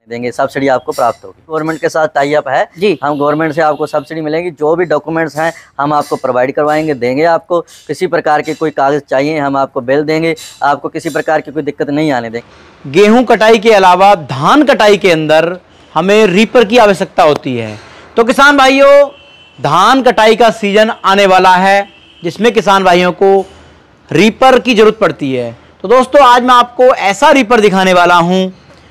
देंगे, सब्सिडी आपको प्राप्त होगी। गवर्नमेंट के साथ टाई अप है जी, हम गवर्नमेंट से आपको सब्सिडी मिलेगी। जो भी डॉक्यूमेंट्स हैं हम आपको प्रोवाइड करवाएंगे, देंगे। आपको किसी प्रकार के कोई कागज चाहिए हम आपको बिल देंगे, आपको किसी प्रकार की कोई दिक्कत नहीं आने देंगे। गेहूं कटाई के अलावा धान कटाई के अंदर हमें रीपर की आवश्यकता होती है। तो किसान भाइयों, धान कटाई का सीजन आने वाला है जिसमें किसान भाइयों को रीपर की जरूरत पड़ती है। तो दोस्तों, आज मैं आपको ऐसा रीपर दिखाने वाला हूं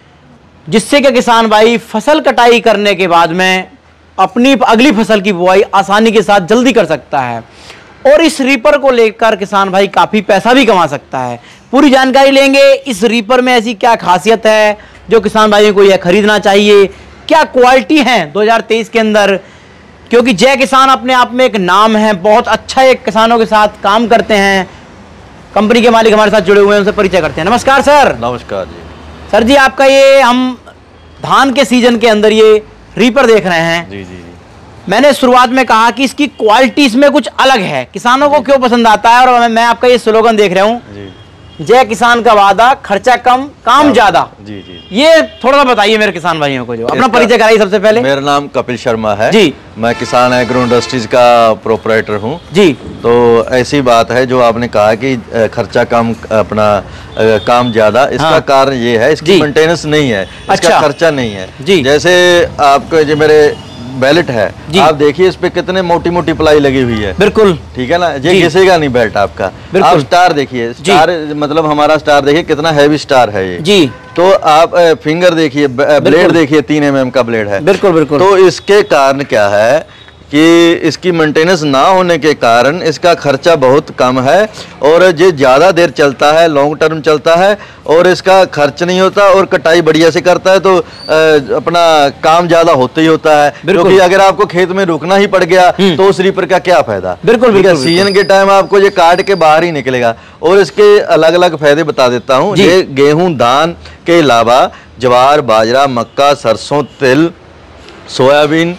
जिससे कि किसान भाई फसल कटाई करने के बाद में अपनी अगली फसल की बुआई आसानी के साथ जल्दी कर सकता है और इस रीपर को लेकर किसान भाई काफ़ी पैसा भी कमा सकता है। पूरी जानकारी लेंगे इस रीपर में ऐसी क्या खासियत है जो किसान भाइयों को यह खरीदना चाहिए, क्या क्वालिटी है 2023 के अंदर, क्योंकि जय किसान अपने आप में एक नाम है, बहुत अच्छा एक किसानों के साथ काम करते हैं। कंपनी के मालिक हमारे साथ जुड़े हुए हैं, उनसे परिचय करते हैं। नमस्कार सर। नमस्कार जी। सर जी, आपका ये हम धान के सीजन के अंदर ये रीपर देख रहे हैं। जी जी जी। मैंने शुरुआत में कहा कि इसकी क्वालिटी इसमें कुछ अलग है, किसानों को क्यों पसंद आता है, और मैं आपका ये स्लोगन देख रहा हूँ, जय किसान का वादा, खर्चा कम काम ज्यादा। जी जी। ये थोड़ा सा बताइए मेरे किसान भाइयों को, जो अपना परिचय कराइए सबसे पहले। मेरा नाम कपिल शर्मा है जी। मैं किसान एग्रो इंडस्ट्रीज का प्रोपराइटर हूँ जी। तो ऐसी बात है जो आपने कहा कि खर्चा कम अपना काम ज्यादा, इसका कारण ये है इसकी मेंटेनेंस नहीं है, इसका खर्चा नहीं है जी। जैसे आपको जो मेरे बेल्ट है, आप देखिए इस पे कितने मोटी मोटी प्लाई लगी हुई है। बिल्कुल ठीक है ना, ये घिसेगा नहीं बेल्ट आपका। आप स्टार देखिए, स्टार मतलब हमारा स्टार देखिए कितना हैवी स्टार है ये जी। तो आप फिंगर देखिए, ब्लेड देखिए 3 mm का ब्लेड है। बिल्कुल बिल्कुल। तो इसके कारण क्या है कि इसकी मेंटेनेंस ना होने के कारण इसका खर्चा बहुत कम है और ये ज़्यादा देर चलता है, लॉन्ग टर्म चलता है और इसका खर्च नहीं होता और कटाई बढ़िया से करता है। तो अपना काम ज़्यादा होता ही होता है, क्योंकि अगर आपको खेत में रुकना ही पड़ गया तो उस रीपर का क्या फायदा। बिल्कुल। सीजन के टाइम आपको ये काट के बाहर ही निकलेगा। और इसके अलग अलग फायदे बता देता हूँ। ये गेहूँ धान के अलावा ज्वार बाजरा मक्का सरसों तिल सोयाबीन,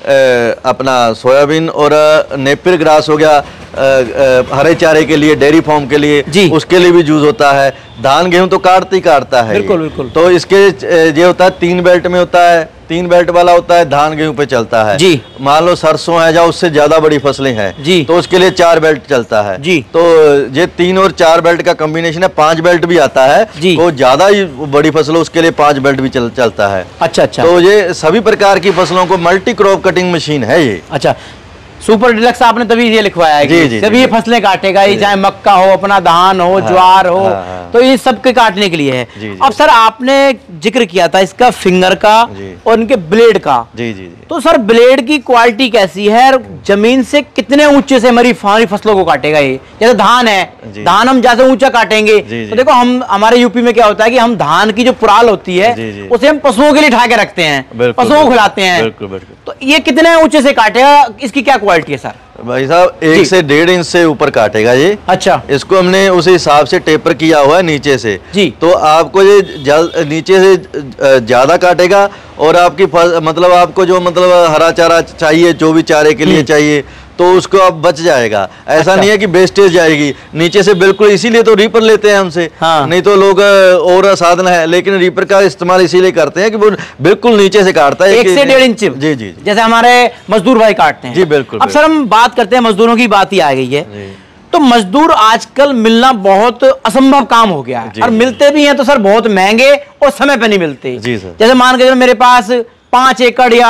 अपना सोयाबीन और नेपियर ग्रास हो गया, हरे चारे के लिए, डेयरी फार्म के लिए, उसके लिए भी यूज होता है। धान गेहूं तो काटता ही काटता है। बिल्कुल बिल्कुल। तो इसके ये होता है 3 बेल्ट में होता है, 3 बेल्ट वाला होता है, धान गेहूं पे चलता है जी। मान लो सरसों है या उससे ज्यादा बड़ी फसलें हैं जी, तो उसके लिए 4 बेल्ट चलता है जी। तो ये 3 और 4 बेल्ट का कॉम्बिनेशन है, 5 बेल्ट भी आता है जी। तो ज्यादा ही बड़ी फसलों उसके लिए 5 बेल्ट भी चलता है। अच्छा अच्छा। तो ये सभी प्रकार की फसलों को मल्टी क्रॉप कटिंग मशीन है ये। अच्छा, सुपर डिलक्स आपने तभी ये लिखवाया है कि सभी ये फसलें काटेगा, ये चाहे मक्का हो, अपना धान हो, ज्वार हो, तो ये सब के काटने के लिए है। अब सर आपने जिक्र किया था इसका फिंगर का और इनके ब्लेड का। जी जी। तो सर ब्लेड की क्वालिटी कैसी है, जमीन से कितने ऊंचे से हमारी फसलों को काटेगा ये? जैसे धान है, धान हम जैसे ऊंचा काटेंगे तो देखो हम हमारे यूपी में क्या होता है कि हम धान की जो पुराल होती है उसे हम पशुओं के लिए उठा के रखते हैं, पशुओं को खिलाते हैं। तो ये कितने ऊंचे से काटेगा, इसकी क्या क्वालिटी है सर? भाई साहब 1 से 1.5 इंच से ऊपर काटेगा ये। अच्छा। इसको हमने उस हिसाब से टेपर किया हुआ है नीचे से जी। तो आपको ये नीचे से ज्यादा काटेगा और आपकी मतलब आपको जो मतलब हरा चारा चाहिए, जो भी चारे के लिए चाहिए, तो उसको अब बच जाएगा। ऐसा अच्छा। नहीं है कि वेस्टेज जाएगी नीचे से, बिल्कुल। इसीलिए तो रीपर लेते हैं हमसे। हाँ। नहीं तो लोग और साधन है, लेकिन रीपर का इस्तेमाल इसीलिए करते हैं कि वो बिल्कुल नीचे से काटता है 1 से 1.5 इंच। जी जी। जैसे हमारे मजदूर भाई काटते हैं जी। बिल्कुल। अब सर हम बात करते हैं मजदूरों की, बात ही आ गई है। तो मजदूर आजकल मिलना बहुत असंभव काम हो गया है और मिलते भी हैं तो सर बहुत महंगे और समय पे नहीं मिलते जी सर। जैसे मान के मेरे पास 5 एकड़ या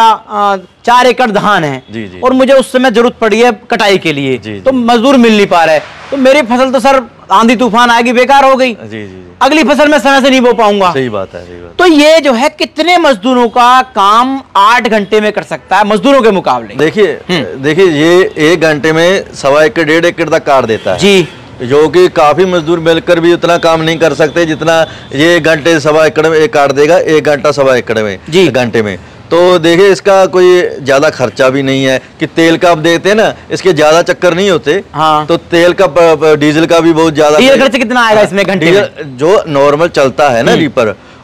4 एकड़ धान है जी जी। और मुझे उस समय जरूरत पड़ी है कटाई के लिए जी। तो मजदूर मिल नहीं पा रहा है, तो मेरी फसल तो सर आंधी तूफान आएगी बेकार हो गई जी जी। अगली फसल में समय से नहीं बो पाऊंगा। सही बात है, सही बात। तो ये जो है कितने मजदूरों का काम 8 घंटे में कर सकता है मजदूरों के मुकाबले? देखिए ये 1 घंटे में 1.25 एकड़ 1.5 एकड़ तक काट देता है जी, जो कि काफी मजदूर मिलकर भी उतना काम नहीं कर सकते जितना ये 1 घंटे 1.25 एकड़ में काट देगा, 1 घंटा 1.25 एकड़ में जी घंटे में। तो देखिए इसका कोई ज्यादा खर्चा भी नहीं है कि तेल का आप देते हैं ना, इसके ज्यादा चक्कर नहीं होते। हाँ। तो तेल का डीजल का भी बहुत ज्यादा। डीजल खर्च कितना आएगा इसमें घंटे में? जो नॉर्मल चलता है ना रीपर,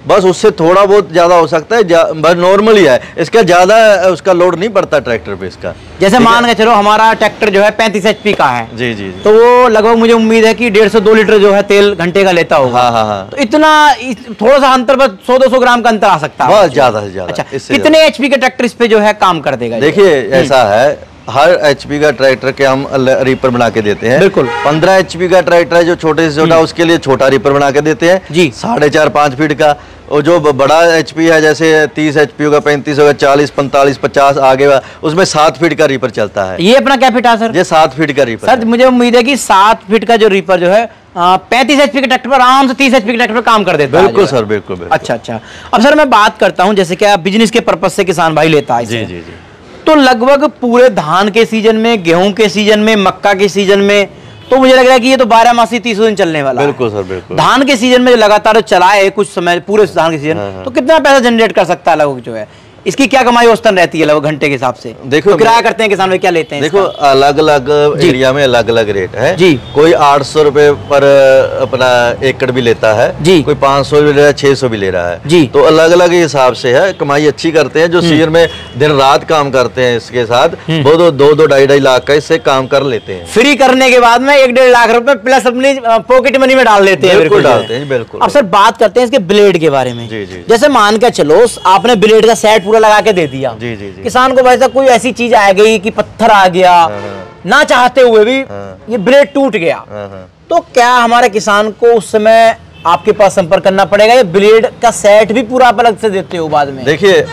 बस उससे थोड़ा बहुत ज्यादा हो सकता है, बस नॉर्मल ही है, इसका ज्यादा उसका लोड नहीं पड़ता ट्रैक्टर पे इसका। जैसे मान के चलो हमारा ट्रैक्टर जो है 35 HP का है, जी जी, तो वो लगभग मुझे उम्मीद है कि 150-2 लीटर जो है तेल घंटे का लेता होगा। हाँ हाँ। तो इतना थोड़ा सा अंतर, बस 100-200 ग्राम का अंतर आ सकता है, बहुत ज्यादा से ज्यादा। अच्छा, कितने HP के ट्रैक्टर इस पे जो है काम कर देगा? देखिए ऐसा है, हर HP का ट्रैक्टर के हम रीपर बना के देते हैं। बिल्कुल। 15 HP का ट्रैक्टर है जो छोटे से छोटा, उसके लिए छोटा रीपर बना के देते हैं जी, 4.5-5 फीट का। और जो बड़ा HP है जैसे 30 HP होगा, 35 होगा, 40, 45, 50 आगे उसमें 7 फीट का रीपर चलता है। ये अपना क्या फीट है सर? ये 7 फीट का रीपर सर। मुझे उम्मीद है कि 7 फीट का जो रीपर जो है 35 HP के ट्रैक्टर पर आराम से 30 HP के ट्रैक्टर पर काम कर देता है। बिल्कुल सर, बिल्कुल। अच्छा अच्छा। अब सर मैं बात करता हूँ, जैसे कि बिजनेस के पर्पज से किसान भाई लेता है, जी जी जी, तो लगभग पूरे धान के सीजन में, गेहूं के सीजन में, मक्का के सीजन में, तो मुझे लग रहा है कि ये तो 12 मासी 30 दिन चलने वाला है। बिल्कुल सर, बिल्कुल। धान के सीजन में लगातार चलाए कुछ समय, पूरे धान के सीजन, तो कितना पैसा जनरेट कर सकता है लगभग जो है? इसकी क्या कमाई औसतन रहती है लगभग घंटे के हिसाब से? देखो, तो किराया करते हैं किसान भाई, क्या लेते हैं? देखो अलग अलग एरिया में अलग अलग रेट है जी। कोई 800 रुपए पर अपना एकड़ भी लेता है जी, कोई 500 भी ले रहा है, 600 भी ले रहा है जी। तो अलग अलग हिसाब से है, कमाई अच्छी करते हैं जो सीजन में दिन रात काम करते हैं इसके साथ, वो 2-2.5 लाख का इससे काम कर लेते हैं। फ्री करने के बाद में 1-1.5 लाख रुपए प्लस अपनी पॉकेट मनी में डाल लेते हैं। बिल्कुल डालते हैं, बिल्कुल। अब सर बात करते हैं इसके ब्लेड के बारे में। जी जी। जैसे मान के चलो आपने ब्लेड का सेट पूरा लगा के दे दिया जी जी जी, किसान को, वैसा कोई ऐसी चीज आ गई कि पत्थर आ गया, ना चाहते हुए भी ये ब्लेड टूट गया, तो क्या हमारे किसान को उस समय आपके पास संपर्क करना पड़ेगा, या ब्लेड का सेट भी पूरा आप अलग से देते हो बाद में? देखिए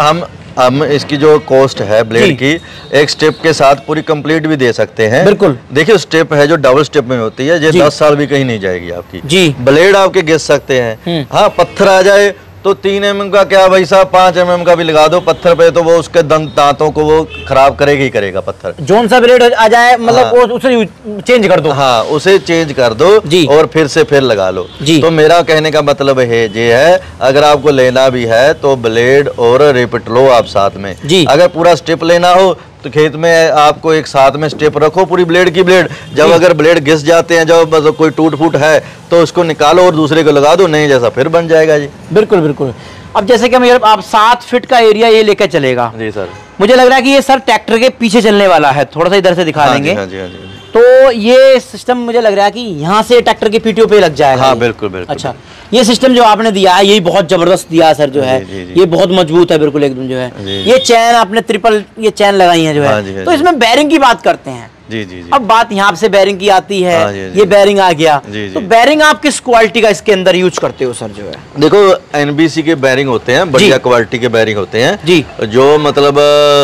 हम इसकी जो कॉस्ट है ब्लेड की, एक स्टेप के साथ पूरी कंप्लीट भी दे सकते हैं। बिल्कुल। देखिए स्टेप है जो डबल स्टेप में होती है, ये 10 साल भी कहीं नहीं जाएगी आपकी जी। ब्लेड आपके घिस सकते हैं। हाँ, पत्थर आ जाए तो 3 mm का क्या भाई साहब, 5 mm का भी लगा दो पत्थर पे, तो वो उसके दांतों को वो खराब करेगा ही करेगा पत्थर। जोन सा ब्लेड आ जाए मतलब हाँ, उसे चेंज कर दो। हाँ, उसे चेंज कर दो जी, और फिर लगा लो जी। तो मेरा कहने का मतलब है ये है, अगर आपको लेना भी है तो ब्लेड और रिपीट लो आप साथ में जी। अगर पूरा स्टेप लेना हो तो खेत में आपको एक साथ में स्टेप रखो, पूरी ब्लेड की ब्लेड। जब अगर ब्लेड घिस जाते हैं, जब कोई टूट फूट है तो उसको निकालो और दूसरे को लगा दो, नहीं जैसा फिर बन जाएगा जी। बिल्कुल बिल्कुल। अब जैसे कि आप 7 फीट का एरिया ये लेकर चलेगा जी सर, मुझे लग रहा है कि ये सर ट्रैक्टर के पीछे चलने वाला है, थोड़ा सा इधर से दिखा देंगे। हाँ जी, हाँ जी। तो ये सिस्टम मुझे लग रहा है कि यहाँ से ट्रैक्टर के पीटीओ पे लग जाएगा। हाँ बिल्कुल बिल्कुल। अच्छा, ये सिस्टम जो आपने दिया है ये बहुत जबरदस्त दिया है सर, जो है ये बहुत मजबूत है बिल्कुल एकदम, जो है ये चैन आपने ट्रिपल ये चैन लगाई है जो है। तो इसमें बेरिंग की बात करते हैं जी जी जी। अब बात यहाँ से बेरिंग की आती है, ये बेरिंग आ गया जी, तो बेरिंग आप किस क्वालिटी का इसके अंदर यूज करते हो सर? जो है देखो NBC के बेरिंग होते हैं, बढ़िया क्वालिटी के बेरिंग होते हैं जी। जो मतलब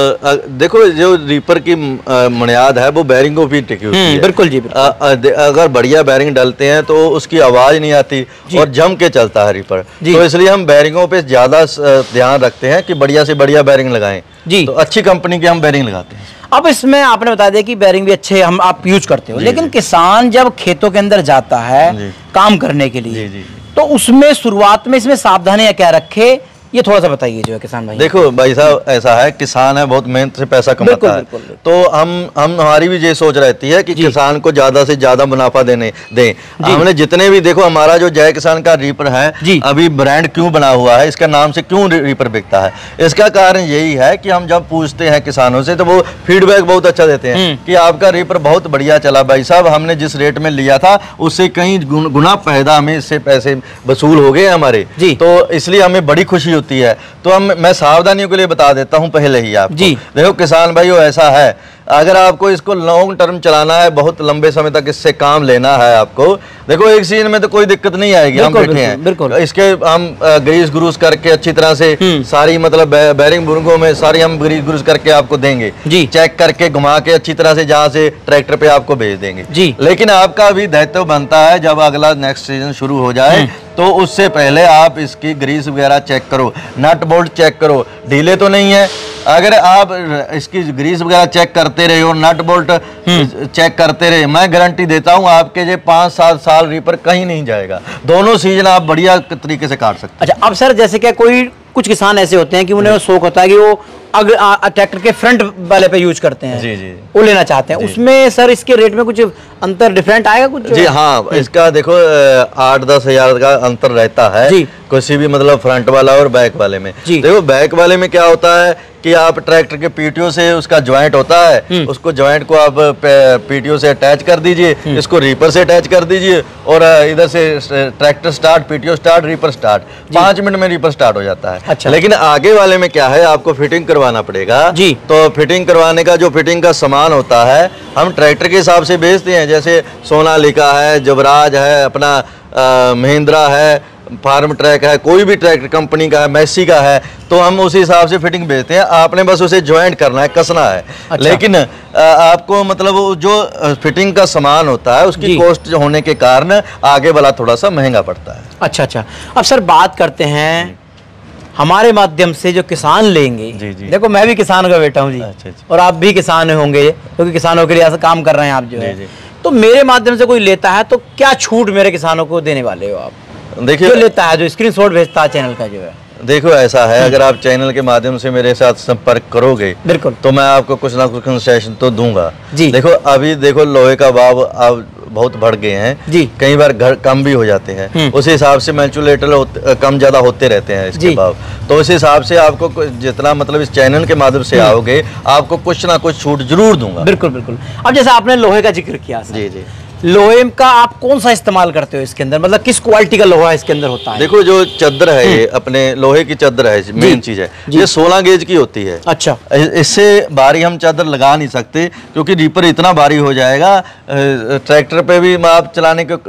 देखो जो रीपर की बुनियाद है वो बेरिंग को भी टिकी होती है। बिल्कुल जी। अगर बढ़िया बेरिंग डालते हैं तो उसकी आवाज नहीं आती और जम के चलता है रीपर, तो इसलिए हम बेरिंगों पे ज्यादा ध्यान रखते हैं कि बढ़िया से बढ़िया बेरिंग लगाएं जी। तो अच्छी कंपनी के हम बेरिंग लगाते हैं। अब इसमें आपने बता दिया कि बेरिंग भी अच्छे आप यूज करते हो, लेकिन किसान जब खेतों के अंदर जाता है काम करने के लिए, तो उसमें शुरुआत में इसमें सावधानियां क्या रखे, ये थोड़ा सा बताइए जो है किसान भाई। देखो भाई साहब, ऐसा है किसान है, बहुत मेहनत से पैसा कमाता है, तो हमारी भी ये सोच रहती है कि किसान को ज्यादा से ज्यादा मुनाफा दें। हमने जितने भी, देखो हमारा जो जय किसान का रीपर है अभी ब्रांड क्यों बना हुआ है, इसका नाम से क्यों रीपर बिकता है, इसका कारण यही है कि हम जब पूछते हैं किसानों से तो वो फीडबैक बहुत अच्छा देते हैं कि आपका रीपर बहुत बढ़िया चला भाई साहब, हमने जिस रेट में लिया था उससे कहीं गुना पैदा हमें इससे पैसे वसूल हो गए हमारे, तो इसलिए हमें बड़ी खुशी होती है। तो मैं सावधानियों के लिए बता देता हूं पहले ही आपको। देखो किसान भाइयों, ऐसा है अगर आपको इसको लॉन्ग टर्म चलाना है, बहुत लंबे समय तक इससे काम लेना है आपको, देखो एक सीजन में तो कोई दिक्कत नहीं आएगी, हम बैठे हैं इसके, हम ग्रीस ग्रूस करके अच्छी तरह से सारी मतलब बेरिंग बुरिंगों में सारी हम ग्रीस ग्रूस करके आपको देंगे, चेक करके घुमा के अच्छी तरह से जहाँ से ट्रैक्टर पे आपको भेज देंगे। लेकिन आपका भी दायित्व बनता है जब अगला नेक्स्ट सीजन शुरू हो जाए तो उससे पहले आप इसकी ग्रीस वगैरह चेक करो, नट बोल्ट चेक करो, ढीले तो नहीं है। अगर आप इसकी ग्रीस वगैरह चेक करते रहे और नट बोल्ट चेक करते रहे, मैं गारंटी देता हूं आपके ये 5-7 साल रीपर कहीं नहीं जाएगा, दोनों सीजन आप बढ़िया तरीके से काट सकते हैं। अच्छा, अब सर जैसे क्या कुछ किसान ऐसे होते हैं कि उन्हें शौक होता है कि वो ट्रैक्टर के फ्रंट वाले पे यूज करते हैं जी, वो लेना चाहते हैं, उसमें सर इसके रेट में कुछ अंतर डिफरेंट आएगा कुछ? जी हाँ, इसका देखो 8-10 हज़ार का अंतर रहता है जी। किसी भी मतलब फ्रंट वाला और बैक वाले में। देखो बैक वाले में क्या होता है कि आप ट्रैक्टर के पीटीओ से उसका जॉइंट होता है, उसको जॉइंट को आप पीटीओ से अटैच कर दीजिए, इसको रीपर से अटैच कर दीजिए और इधर से tractor start, PTO start, reaper start, 5 minute में रीपर स्टार्ट हो जाता है। अच्छा। लेकिन आगे वाले में क्या है, आपको फिटिंग करवाना पड़ेगा जी। तो फिटिंग करवाने का जो फिटिंग का सामान होता है हम ट्रैक्टर के हिसाब से बेचते हैं, जैसे सोनालिका है, जबराज है, अपना महिंद्रा है, फार्म ट्रैक है, कोई भी ट्रैक्टर कंपनी का है, मैसी का है, तो हम उसी हिसाब से फिटिंग भेजते हैं। आपने बस उसे ज्वाइंट करना है, कसना है। अच्छा। लेकिन आपको मतलब जो फिटिंग का सामान होता है उसकी कॉस्ट होने के कारण आगे वाला थोड़ा सा महंगा पड़ता है। अच्छा अच्छा। अब सर बात करते हैं हमारे माध्यम से जो किसान लेंगे। जी जी। देखो मैं भी किसान का बेटा हूँ जी। अच्छा अच्छा। और आप भी किसान होंगे क्योंकि किसानों के लिए ऐसा काम कर रहे हैं आप जो है। तो मेरे माध्यम से कोई लेता है तो क्या छूट मेरे किसानों को देने वाले हो आप? देखिए जो लेता है, जो स्क्रीनशॉट भेजता है चैनल का जो है। देखो ऐसा है, अगर आप चैनल के माध्यम से मेरे साथ संपर्क करोगे बिल्कुल तो मैं आपको कुछ ना कुछ कंसेशन तो दूंगा जी। देखो अभी देखो लोहे का भाव अब बहुत बढ़ गए हैं जी, कई बार घर कम भी हो जाते हैं, उस हिसाब से मैचुलेटर कम ज्यादा होते रहते हैं इसके भाव। तो उस हिसाब से आपको जितना मतलब इस चैनल के माध्यम से आओगे आपको कुछ ना कुछ छूट जरूर दूंगा। बिल्कुल बिल्कुल। अब जैसे आपने लोहे का जिक्र किया जी जी, लोहे का आप कौन सा इस्तेमाल करते हो इसके अंदर, मतलब किस क्वालिटी का लोहा इसके अंदर होता है? देखो जो चादर है ये अपने लोहे की चादर है, मेन चीज है ये 16 गेज की होती है। अच्छा। इससे भारी हम चादर लगा नहीं सकते क्योंकि रीपर इतना भारी हो जाएगा ट्रैक्टर पे भी आप चलाने के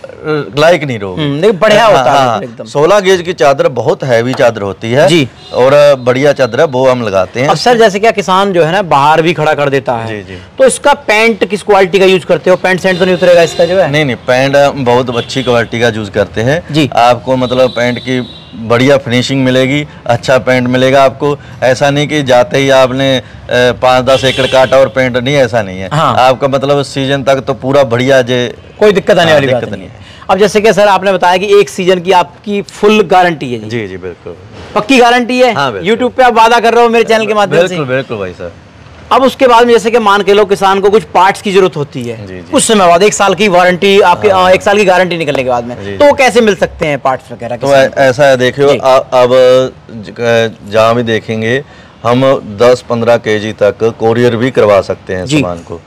लायक नहीं रहोगे। बढ़िया होता है एकदम। 16 गेज की चादर बहुत हैवी चादर होती है जी, और बढ़िया चादर है वो हम लगाते हैं। अब सर जैसे क्या किसान जो है ना बाहर भी खड़ा कर देता है जी जी, तो इसका पैंट किस क्वालिटी का यूज करते हो? पैंट सेंट तो नहीं उतरेगा इसका जो है? नहीं, पैंट बहुत अच्छी क्वालिटी का यूज करते हैं जी। आपको मतलब पैंट की बढ़िया फिनिशिंग मिलेगी, अच्छा पैंट मिलेगा आपको। ऐसा नहीं कि जाते ही आपने 5-10 एकड़ काटा और पैंट नहीं, ऐसा नहीं है। हाँ। आपका मतलब सीजन तक तो पूरा बढ़िया, कोई दिक्कत आने वाली बात नहीं है। अब जैसे कि सर आपने बताया कि 1 सीजन की आपकी फुल गारंटी है जी जी बिल्कुल, पक्की गारंटी है। हाँ, यूट्यूब पे आप वादा कर रहे हो मेरे चैनल के माध्यम से? बिल्कुल भाई साहब। अब उसके बाद में जैसे कि मान के लो किसान को कुछ पार्ट्स की जरूरत होती है कुछ समय बाद, 1 साल की वारंटी आपके 1 साल की गारंटी निकलने के बाद में, तो कैसे मिल सकते हैं पार्ट्स वगैरह? तो ऐसा है देखियो, अब जहाँ भी देखेंगे हम 10-15 kg तक कोरियर भी करवा सकते हैं सामान को,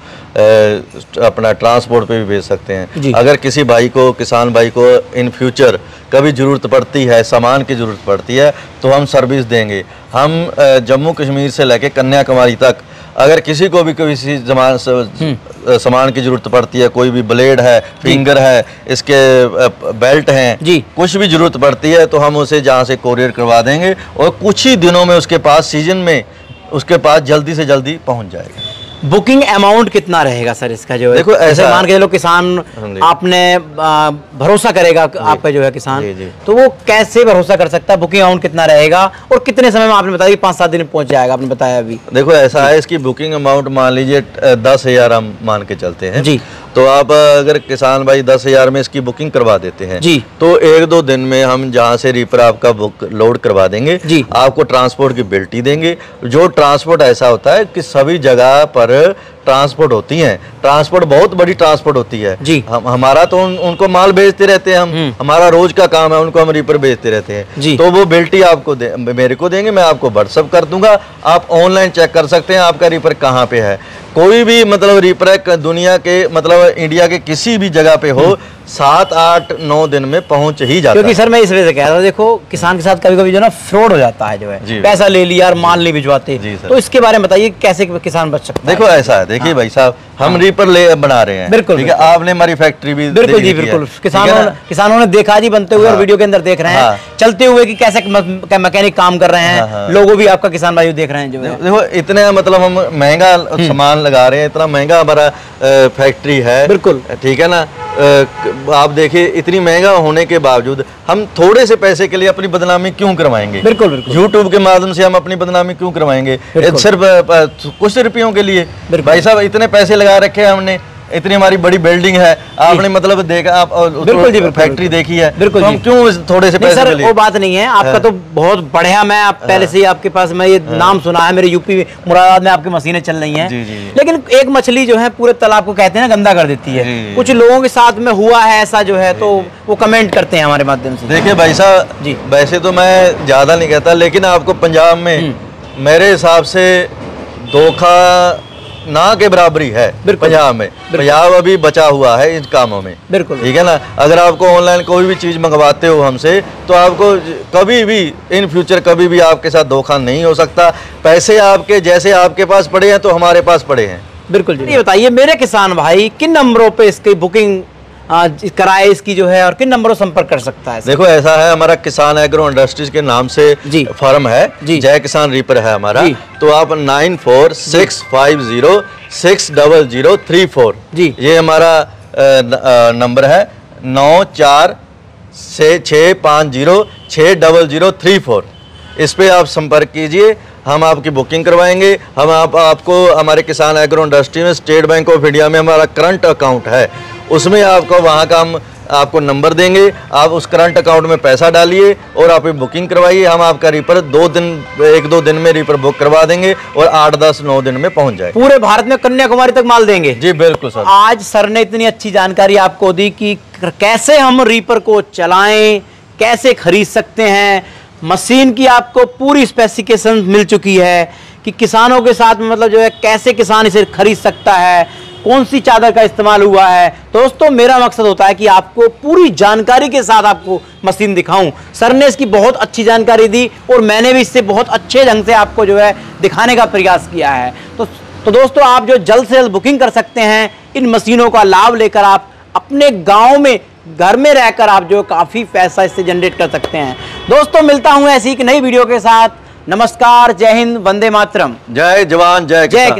अपना ट्रांसपोर्ट पे भी भेज सकते हैं। अगर किसी भाई को, किसान भाई को इन फ्यूचर कभी ज़रूरत पड़ती है, सामान की ज़रूरत पड़ती है तो हम सर्विस देंगे। हम जम्मू कश्मीर से लेके कन्याकुमारी तक अगर किसी को भी किसी सामान की जरूरत पड़ती है, कोई भी ब्लेड है, फिंगर है, इसके बेल्ट हैं जी, कुछ भी जरूरत पड़ती है तो हम उसे जहाँ से कोरियर करवा देंगे और कुछ ही दिनों में उसके पास सीजन में उसके पास जल्दी से जल्दी पहुँच जाएगा। बुकिंग अमाउंट कितना रहेगा सर इसका जो है? देखो ऐसे मान के चलो किसान आपने भरोसा करेगा आप पे जो है किसान जी, तो वो कैसे भरोसा कर सकता है? बुकिंग अमाउंट कितना रहेगा और कितने समय में? आपने बताया 5-7 दिन में पहुंच जाएगा, आपने बताया अभी। देखो ऐसा है, इसकी बुकिंग अमाउंट मान लीजिए 10,000 हम मान के चलते हैं जी। तो आप अगर किसान भाई 10,000 में इसकी बुकिंग करवा देते हैं जी, तो 1-2 दिन में हम जहाँ से रीपर आपका बुक लोड करवा देंगे जी, आपको ट्रांसपोर्ट की बिल्टी देंगे। जो ट्रांसपोर्ट ऐसा होता है कि सभी जगह पर ट्रांसपोर्ट होती है, ट्रांसपोर्ट बहुत बड़ी ट्रांसपोर्ट होती है जी। हमारा तो उनको माल भेजते रहते हैं हम, हमारा रोज का काम है, उनको हम रीपर भेजते रहते हैं जी। तो वो बिल्टी आपको मेरे को देंगे, मैं आपको व्हाट्सअप कर दूंगा, आप ऑनलाइन चेक कर सकते हैं आपका रीपर कहाँ पे है। कोई भी मतलब रीपर दुनिया के मतलब इंडिया के किसी भी जगह पे हो 7-8-9 दिन में पहुंच ही जाता है। क्योंकि सर मैं इस वजह से कह रहा हूँ, देखो किसान के साथ कभी कभी जो ना फ्रॉड हो जाता है, जो है पैसा ले लिया और माल नहीं भिजवाते, तो इसके बारे में बताइए कैसे किसान बच सकता है? देखो ऐसा है, देखिए भाई साहब हम रीपर बना रहे हैं बिल्कुल, ठीक है, आपने हमारी फैक्ट्री भी बिल्कुल जी बिल्कुल, किसानों ने देखा जी बनते हुए और वीडियो के अंदर देख रहे हैं चलते हुए कि कैसे मैकेनिक काम कर रहे हैं, लोगों भी आपका किसान भाई देख रहे हैं। जो देखो इतने मतलब हम महंगा सामान लगा रहे हैं, इतना महंगा हमारा फैक्ट्री है बिल्कुल, ठीक है ना। आप देखिए इतनी महंगा होने के बावजूद हम थोड़े से पैसे के लिए अपनी बदनामी क्यों करवाएंगे? बिल्कुल बिल्कुल, यूट्यूब के माध्यम से हम अपनी बदनामी क्यों करवाएंगे सिर्फ कुछ रुपयों के लिए? भाई साहब इतने पैसे लगा रखे हैं हमने, इतनी हमारी बड़ी बिल्डिंग है, आपने मतलब देखा, आप बिल्कुल जी फैक्ट्री देखी है, बिल्कुल, हम क्यों थोड़े से पैसे सर वो बात नहीं है आपका, तो बहुत बढ़िया। मैं आप पहले से ही आपके पास मैं ये नाम सुना है, मेरे यूपी मुरादाबाद में आपकी मशीनें चल रही हैं, लेकिन एक मछली जो है पूरे तालाब को कहते हैं ना गंदा कर देती है। कुछ लोगों के साथ में हुआ है ऐसा जो है, तो वो कमेंट करते हैं हमारे माध्यम से। देखिए भाई साहब जी, वैसे तो मैं ज्यादा नहीं कहता, लेकिन आपको पंजाब में मेरे हिसाब से धोखा ना के बराबरी है पंजाब में। पंजाब अभी बचा हुआ है इन कामों में, बिल्कुल ठीक है ना। अगर आपको ऑनलाइन कोई भी चीज मंगवाते हो हमसे, तो आपको कभी भी इन फ्यूचर कभी भी आपके साथ धोखा नहीं हो सकता। पैसे आपके जैसे आपके पास पड़े हैं तो हमारे पास पड़े हैं। बिल्कुल जी। ये बताइए मेरे किसान भाई किन नंबरों पे इसकी बुकिंग कराए इसकी जो है, और किन नंबरों संपर्क कर सकता है? देखो ऐसा है, हमारा किसान एग्रो इंडस्ट्रीज के नाम से फर्म है, जय किसान रीपर है हमारा। तो आप 9465060034 जी, ये हमारा नंबर है, 9465060034। इस पे आप संपर्क कीजिए, हम आपकी बुकिंग करवाएंगे। हम आपको हमारे किसान एग्रो इंडस्ट्री में स्टेट बैंक ऑफ इंडिया में हमारा करंट अकाउंट है, उसमें आपको वहाँ का हम आपको नंबर देंगे, आप उस करंट अकाउंट में पैसा डालिए और आप बुकिंग करवाइए। हम आपका रीपर 1-2 दिन में रीपर बुक करवा देंगे और 8-10-9 दिन में पहुंच जाए। पूरे भारत में कन्याकुमारी तक माल देंगे? जी बिल्कुल सर। आज सर ने इतनी अच्छी जानकारी आपको दी कि कैसे हम रीपर को चलाएं, कैसे खरीद सकते हैं। मशीन की आपको पूरी स्पेसिफिकेशन मिल चुकी है कि किसानों के साथ में मतलब जो है कैसे किसान इसे खरीद सकता है, कौन सी चादर का इस्तेमाल हुआ है। दोस्तों मेरा मकसद होता है कि आपको पूरी जानकारी के साथ आपको मशीन दिखाऊं। सर ने इसकी बहुत अच्छी जानकारी दी और मैंने भी इससे बहुत अच्छे ढंग से आपको जो है दिखाने का प्रयास किया है। तो दोस्तों आप जो जल्द से जल्द बुकिंग कर सकते हैं, इन मशीनों का लाभ लेकर आप अपने गाँव में घर में रहकर आप जो काफ़ी पैसा इससे जनरेट कर सकते हैं। दोस्तों मिलता हूं ऐसी एक नई वीडियो के साथ। नमस्कार, जय हिंद, वंदे मातरम, जय जवान जय किसान।